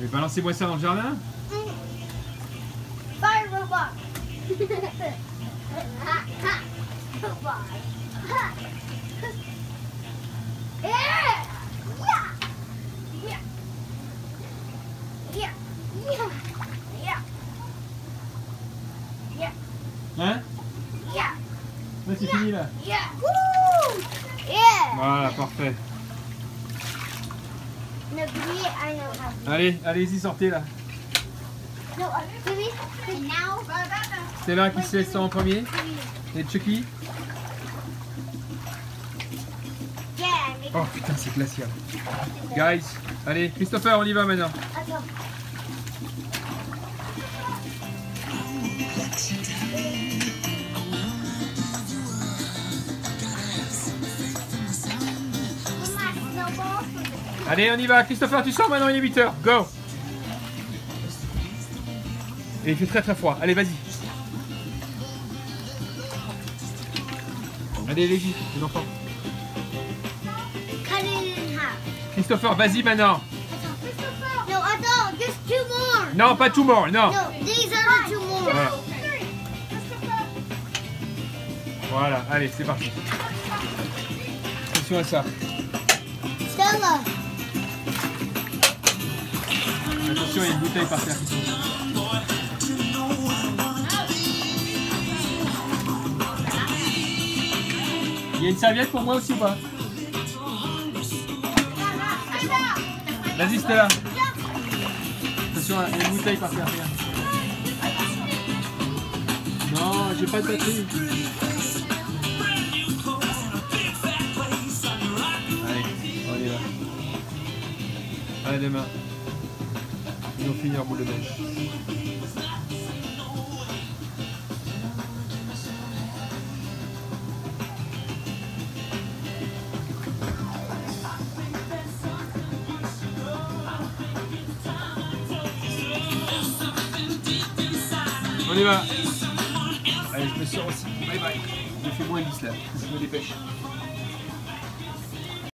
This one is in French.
Mais balancez-moi ça dans le jardin. Fire robot. Hein? Là c'est fini là. Voilà, parfait. Allez, allez-y, sortez là. C'est là qui se laisse ça en premier. Et Chucky. Oh putain, c'est glacial. Guys, allez, Christopher, on y va maintenant. Allez, on y va. Christopher, tu sors maintenant, il est 8 h. Go. Et il fait très très froid. Allez, vas-y. Allez, les enfants. Christopher, vas-y maintenant. Non, pas two more, non. Voilà. Voilà, allez, c'est parti. Attention à ça. Attention, il y a une bouteille par terre. Il y a une serviette pour moi aussi ou pas? Vas-y, Stella. Attention, il y a une bouteille par terre. Non, j'ai pas de batterie. Allez, on y va. Allez, demain. Ils ont fini leur boule de neige. On y va. Allez, je me sors aussi. Bye bye. Il fait moins 10 là. Je me dépêche.